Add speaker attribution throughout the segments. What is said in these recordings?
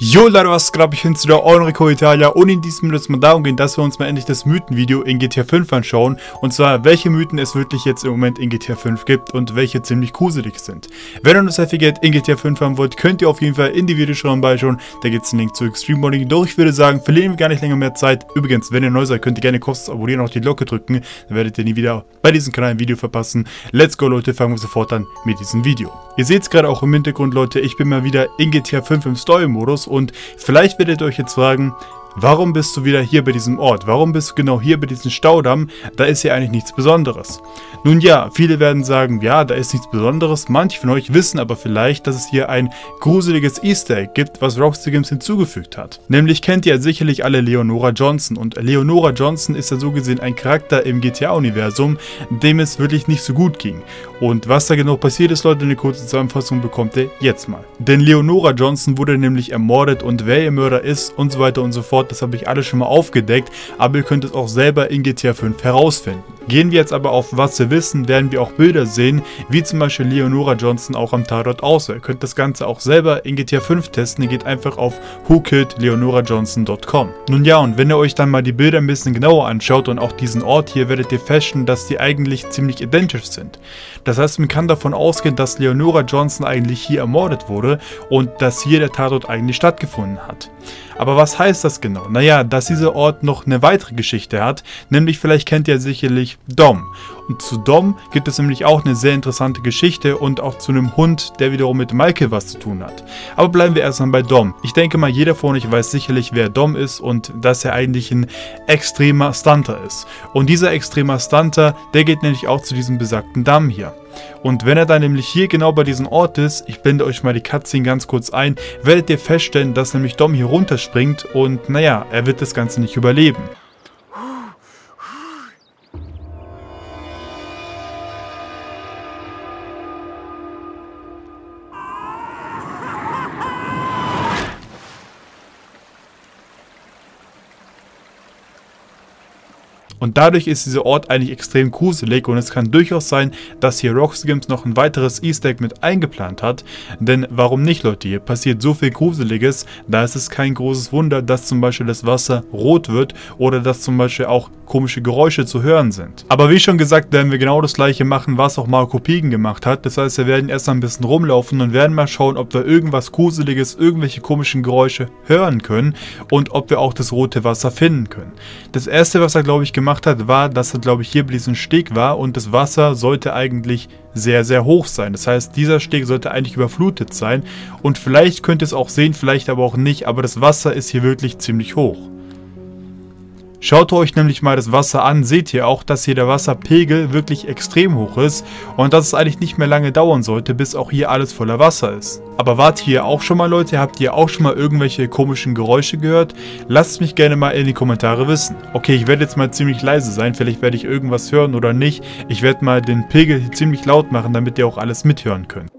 Speaker 1: Jo Leute, was geht ab? Ich bin's wieder, Enrico Italia, und in diesem Video soll es mal darum gehen, dass wir uns mal endlich das Mythenvideo in GTA 5 anschauen, und zwar welche Mythen es wirklich jetzt im Moment in GTA 5 gibt und welche ziemlich gruselig sind. Wenn ihr noch sehr viel Geld in GTA 5 haben wollt, könnt ihr auf jeden Fall in die Videobeschreibung beischauen, da gibt es einen Link zu Extreme Modding. Doch ich würde sagen, verlieren wir gar nicht länger mehr Zeit. Übrigens, wenn ihr neu seid, könnt ihr gerne kostenlos abonnieren und auch die Glocke drücken, dann werdet ihr nie wieder bei diesem Kanal ein Video verpassen. Let's go Leute, fangen wir sofort an mit diesem Video. Ihr seht es gerade auch im Hintergrund, Leute, ich bin mal wieder in GTA 5 im Story-Modus, und vielleicht werdet ihr euch jetzt fragen, warum bist du wieder hier bei diesem Ort? Warum bist du genau hier bei diesem Staudamm? Da ist ja eigentlich nichts Besonderes. Nun ja, viele werden sagen, ja, da ist nichts Besonderes. Manche von euch wissen aber vielleicht, dass es hier ein gruseliges Easter Egg gibt, was Rockstar Games hinzugefügt hat. Nämlich kennt ihr sicherlich alle Leonora Johnson. Und Leonora Johnson ist ja so gesehen ein Charakter im GTA-Universum, dem es wirklich nicht so gut ging. Und was da genau passiert ist, Leute, eine kurze Zusammenfassung bekommt ihr jetzt mal. Denn Leonora Johnson wurde nämlich ermordet, und wer ihr Mörder ist und so weiter und so fort, das habe ich alles schon mal aufgedeckt, aber ihr könnt es auch selber in GTA 5 herausfinden. Gehen wir jetzt aber auf was wir wissen, werden wir auch Bilder sehen, wie zum Beispiel Leonora Johnson auch am Tatort aussah. Ihr könnt das Ganze auch selber in GTA 5 testen, ihr geht einfach auf whokilledleonorajohnson.com. Nun ja, und wenn ihr euch dann mal die Bilder ein bisschen genauer anschaut und auch diesen Ort hier, werdet ihr feststellen, dass die eigentlich ziemlich identisch sind. Das heißt, man kann davon ausgehen, dass Leonora Johnson eigentlich hier ermordet wurde und dass hier der Tatort eigentlich stattgefunden hat. Aber was heißt das genau? Naja, dass dieser Ort noch eine weitere Geschichte hat, nämlich vielleicht kennt ihr sicherlich Dom. Und zu Dom gibt es nämlich auch eine sehr interessante Geschichte und auch zu einem Hund, der wiederum mit Michael was zu tun hat. Aber bleiben wir erstmal bei Dom. Ich denke mal, jeder von euch weiß sicherlich, wer Dom ist und dass er eigentlich ein extremer Stunter ist. Und dieser extremer Stunter, der geht nämlich auch zu diesem besagten Damm hier. Und wenn er dann nämlich hier genau bei diesem Ort ist, ich blende euch mal die Cutscene ganz kurz ein, werdet ihr feststellen, dass nämlich Dom hier runterspringt und naja, er wird das Ganze nicht überleben. Und dadurch ist dieser Ort eigentlich extrem gruselig, und es kann durchaus sein, dass hier Rockstar Games noch ein weiteres Easter Egg mit eingeplant hat. Denn warum nicht, Leute? Hier passiert so viel Gruseliges, da ist es kein großes Wunder, dass zum Beispiel das Wasser rot wird oder dass zum Beispiel auch komische Geräusche zu hören sind. Aber wie schon gesagt, werden wir genau das gleiche machen, was auch Marco Pigen gemacht hat. Das heißt, wir werden erst ein bisschen rumlaufen und werden mal schauen, ob wir irgendwas Gruseliges, irgendwelche komischen Geräusche hören können und ob wir auch das rote Wasser finden können. Das erste, was er, glaube ich, gemacht hat, war, dass er, glaube ich, hier bei diesem Steg war, und das Wasser sollte eigentlich sehr, sehr hoch sein. Das heißt, dieser Steg sollte eigentlich überflutet sein, und vielleicht könnt ihr es auch sehen, vielleicht aber auch nicht, aber das Wasser ist hier wirklich ziemlich hoch. Schaut euch nämlich mal das Wasser an, seht ihr auch, dass hier der Wasserpegel wirklich extrem hoch ist und dass es eigentlich nicht mehr lange dauern sollte, bis auch hier alles voller Wasser ist. Aber wart ihr auch schon mal, Leute? Habt ihr auch schon mal irgendwelche komischen Geräusche gehört? Lasst es mich gerne mal in die Kommentare wissen. Okay, ich werde jetzt mal ziemlich leise sein, vielleicht werde ich irgendwas hören oder nicht. Ich werde mal den Pegel hier ziemlich laut machen, damit ihr auch alles mithören könnt.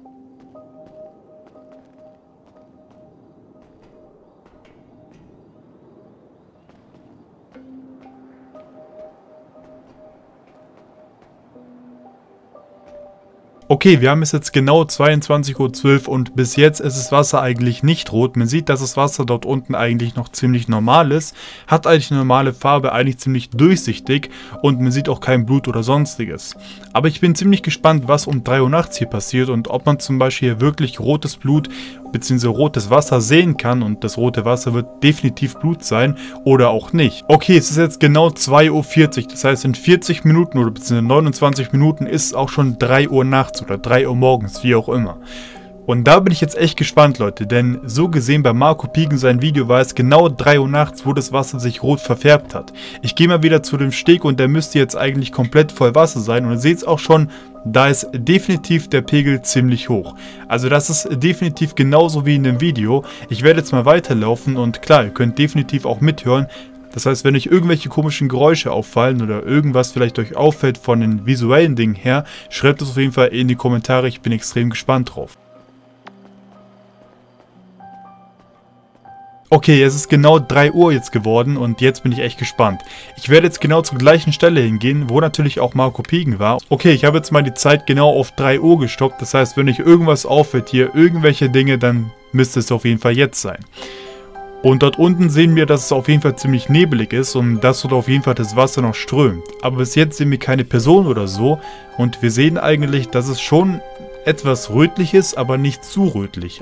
Speaker 1: Okay, wir haben es jetzt genau 22:12 Uhr und bis jetzt ist das Wasser eigentlich nicht rot. Man sieht, dass das Wasser dort unten eigentlich noch ziemlich normal ist, hat eigentlich eine normale Farbe, eigentlich ziemlich durchsichtig, und man sieht auch kein Blut oder sonstiges. Aber ich bin ziemlich gespannt, was um 3 Uhr nachts hier passiert und ob man zum Beispiel hier wirklich rotes Blut bzw. rotes Wasser sehen kann, und das rote Wasser wird definitiv Blut sein oder auch nicht. Okay, es ist jetzt genau 2:40 Uhr, das heißt in 40 Minuten oder bzw. 29 Minuten ist es auch schon 3 Uhr nachts oder 3 Uhr morgens, wie auch immer. Und da bin ich jetzt echt gespannt, Leute, denn so gesehen bei Marco Pigen sein Video war es genau 3 Uhr nachts, wo das Wasser sich rot verfärbt hat. Ich gehe mal wieder zu dem Steg, und der müsste jetzt eigentlich komplett voll Wasser sein, und ihr seht es auch schon, da ist definitiv der Pegel ziemlich hoch. Also das ist definitiv genauso wie in dem Video. Ich werde jetzt mal weiterlaufen, und klar, ihr könnt definitiv auch mithören. Das heißt, wenn euch irgendwelche komischen Geräusche auffallen oder irgendwas vielleicht euch auffällt von den visuellen Dingen her, schreibt es auf jeden Fall in die Kommentare, ich bin extrem gespannt drauf. Okay, es ist genau 3 Uhr jetzt geworden und jetzt bin ich echt gespannt. Ich werde jetzt genau zur gleichen Stelle hingehen, wo natürlich auch Marco Pigen war. Okay, ich habe jetzt mal die Zeit genau auf 3 Uhr gestoppt. Das heißt, wenn euch irgendwas auffällt hier, irgendwelche Dinge, dann müsste es auf jeden Fall jetzt sein. Und dort unten sehen wir, dass es auf jeden Fall ziemlich nebelig ist und dass dort auf jeden Fall das Wasser noch strömt. Aber bis jetzt sehen wir keine Person oder so und wir sehen eigentlich, dass es schon etwas rötlich ist, aber nicht zu rötlich.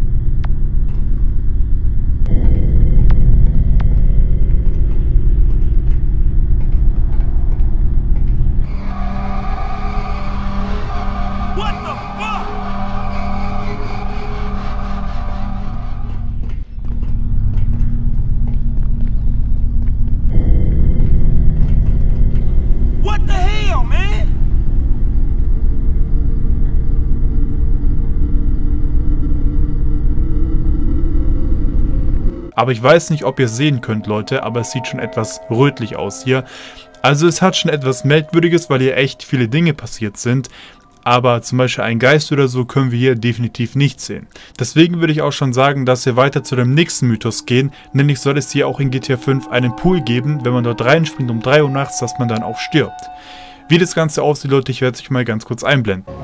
Speaker 1: Aber ich weiß nicht, ob ihr es sehen könnt, Leute, aber es sieht schon etwas rötlich aus hier. Also es hat schon etwas Merkwürdiges, weil hier echt viele Dinge passiert sind. Aber zum Beispiel einen Geist oder so können wir hier definitiv nicht sehen. Deswegen würde ich auch schon sagen, dass wir weiter zu dem nächsten Mythos gehen. Nämlich soll es hier auch in GTA 5 einen Pool geben, wenn man dort reinspringt um 3 Uhr nachts, dass man dann auch stirbt. Wie das Ganze aussieht, Leute, ich werde es euch mal ganz kurz einblenden.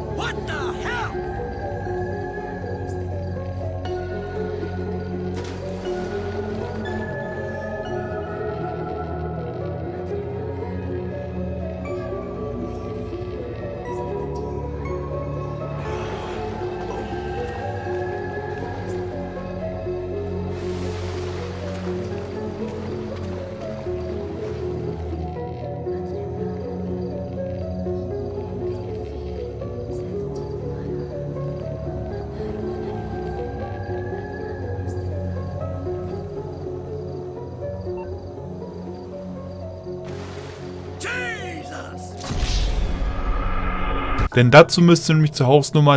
Speaker 1: Denn dazu müsst ihr nämlich zur Hausnummer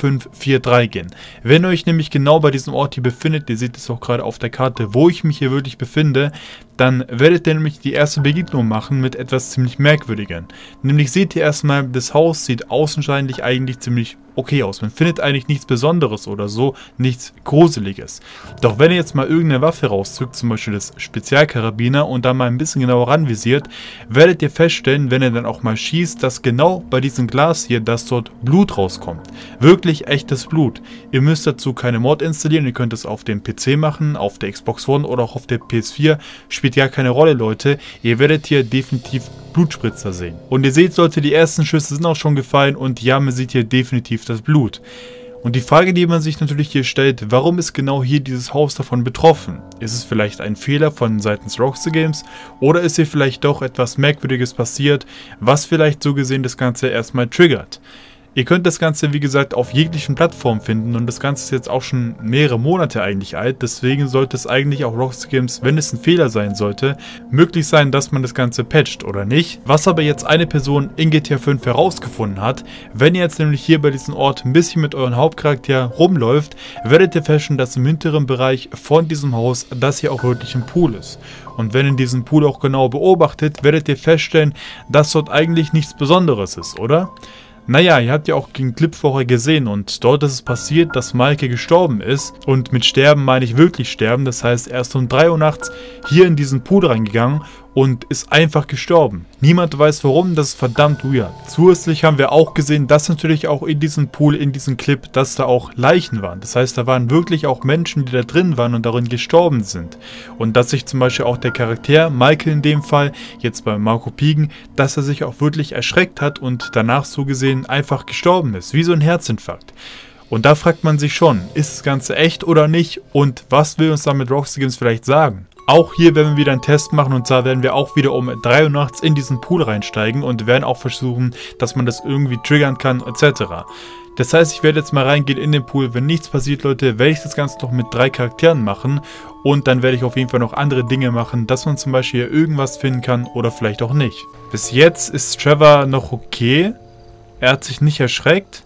Speaker 1: 3543 gehen. Wenn ihr euch nämlich genau bei diesem Ort hier befindet, ihr seht es auch gerade auf der Karte, wo ich mich hier wirklich befinde, dann werdet ihr nämlich die erste Begegnung machen mit etwas ziemlich Merkwürdigem. Nämlich seht ihr erstmal, das Haus sieht außenscheinlich eigentlich ziemlich okay aus. Man findet eigentlich nichts Besonderes oder so, nichts Gruseliges. Doch wenn ihr jetzt mal irgendeine Waffe rauszückt, zum Beispiel das Spezialkarabiner und da mal ein bisschen genauer ranvisiert, werdet ihr feststellen, wenn ihr dann auch mal schießt, dass genau bei diesem Glas hier, dass dort Blut rauskommt. Wirklich echtes Blut. Ihr müsst dazu keine Mod installieren, ihr könnt es auf dem PC machen, auf der Xbox One oder auch auf der PS4. Spielt ja keine Rolle, Leute. Ihr werdet hier definitiv Blutspritzer sehen. Und ihr seht, Leute, die ersten Schüsse sind auch schon gefallen und ja, man sieht hier definitiv das Blut. Und die Frage, die man sich natürlich hier stellt, warum ist genau hier dieses Haus davon betroffen? Ist es vielleicht ein Fehler von seitens Rockstar Games oder ist hier vielleicht doch etwas Merkwürdiges passiert, was vielleicht so gesehen das Ganze erstmal triggert? Ihr könnt das Ganze, wie gesagt, auf jeglichen Plattformen finden und das Ganze ist jetzt auch schon mehrere Monate eigentlich alt, deswegen sollte es eigentlich auch Rockstar Games, wenn es ein Fehler sein sollte, möglich sein, dass man das Ganze patcht oder nicht. Was aber jetzt eine Person in GTA 5 herausgefunden hat, wenn ihr jetzt nämlich hier bei diesem Ort ein bisschen mit eurem Hauptcharakter rumläuft, werdet ihr feststellen, dass im hinteren Bereich von diesem Haus das hier auch wirklich ein Pool ist. Und wenn ihr diesen Pool auch genau beobachtet, werdet ihr feststellen, dass dort eigentlich nichts Besonderes ist, oder? Naja, ihr habt ja auch den Clip vorher gesehen und dort ist es passiert, dass Maike gestorben ist. Und mit sterben meine ich wirklich sterben, das heißt er ist um 3 Uhr nachts hier in diesen Pool reingegangen und ist einfach gestorben. Niemand weiß warum, das ist verdammt weird. Zusätzlich haben wir auch gesehen, dass natürlich auch in diesem Pool, in diesem Clip, dass da auch Leichen waren. Das heißt, da waren wirklich auch Menschen, die da drin waren und darin gestorben sind. Und dass sich zum Beispiel auch der Charakter, Michael in dem Fall, jetzt bei Marco Pigen, dass er sich auch wirklich erschreckt hat und danach so gesehen einfach gestorben ist, wie so ein Herzinfarkt. Und da fragt man sich schon, ist das Ganze echt oder nicht und was will uns damit Rockstar Games vielleicht sagen? Auch hier werden wir wieder einen Test machen und zwar werden wir auch wieder um 3 Uhr nachts in diesen Pool reinsteigen und werden auch versuchen, dass man das irgendwie triggern kann etc. Das heißt, ich werde jetzt mal reingehen in den Pool. Wenn nichts passiert, Leute, werde ich das Ganze noch mit 3 Charakteren machen und dann werde ich auf jeden Fall noch andere Dinge machen, dass man zum Beispiel hier irgendwas finden kann oder vielleicht auch nicht. Bis jetzt ist Trevor noch okay. Er hat sich nicht erschreckt.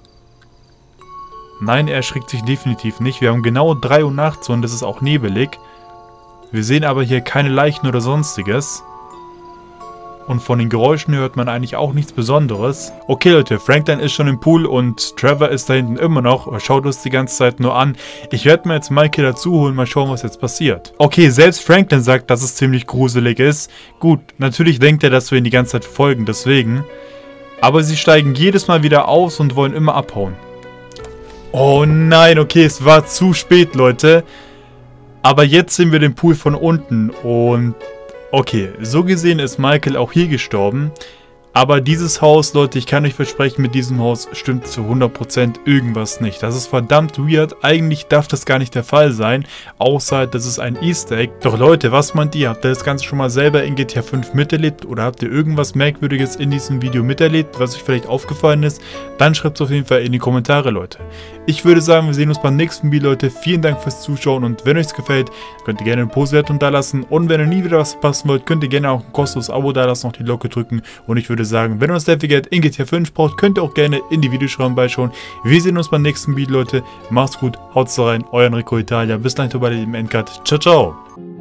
Speaker 1: Nein, er erschrickt sich definitiv nicht. Wir haben genau 3 Uhr nachts und es ist auch nebelig. Wir sehen aber hier keine Leichen oder sonstiges. und von den Geräuschen hört man eigentlich auch nichts Besonderes. Okay Leute, Franklin ist schon im Pool und Trevor ist da hinten immer noch, er schaut uns die ganze Zeit nur an. Ich werde mir jetzt Michael dazu holen, mal schauen, was jetzt passiert. Okay, selbst Franklin sagt, dass es ziemlich gruselig ist. Gut, natürlich denkt er, dass wir ihn die ganze Zeit folgen, deswegen. Aber sie steigen jedes Mal wieder aus und wollen immer abhauen. Oh nein, okay, es war zu spät, Leute. Aber jetzt sehen wir den Pool von unten und okay, so gesehen ist Michael auch hier gestorben. Aber dieses Haus, Leute, ich kann euch versprechen, mit diesem Haus stimmt zu 100% irgendwas nicht. Das ist verdammt weird. Eigentlich darf das gar nicht der Fall sein, außer das ist ein Easter Egg. Doch Leute, was meint ihr? Habt ihr das Ganze schon mal selber in GTA 5 miterlebt? Oder habt ihr irgendwas Merkwürdiges in diesem Video miterlebt, was euch vielleicht aufgefallen ist? Dann schreibt es auf jeden Fall in die Kommentare, Leute. Ich würde sagen, wir sehen uns beim nächsten Video, Leute. Vielen Dank fürs Zuschauen und wenn euch es gefällt, könnt ihr gerne eine Pose-Wertung dalassen. Und wenn ihr nie wieder was verpassen wollt, könnt ihr gerne auch ein kostenloses Abo dalassen, noch die Glocke drücken. Und ich würde sagen, wenn ihr uns sehr viel Geld in GTA 5 braucht, könnt ihr auch gerne in die Videobeschreibung beischauen. Wir sehen uns beim nächsten Video, Leute. Macht's gut, haut's rein, euer Enrico Italia. Bis dahin, bei dem Endcut. Ciao, ciao.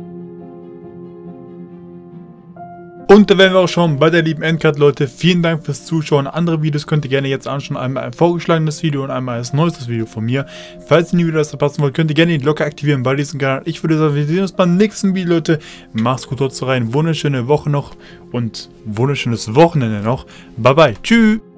Speaker 1: Und da wären wir auch schon bei der lieben Endcard, Leute. Vielen Dank fürs Zuschauen. Andere Videos könnt ihr gerne jetzt anschauen. Einmal ein vorgeschlagenes Video und einmal ein neuestes Video von mir. Falls ihr nie wieder das verpassen wollt, könnt ihr gerne die Glocke aktivieren bei diesem Kanal. Ich würde sagen, wir sehen uns beim nächsten Video, Leute. Macht's gut, haut rein. Wunderschöne Woche noch und wunderschönes Wochenende noch. Bye, bye. Tschüss.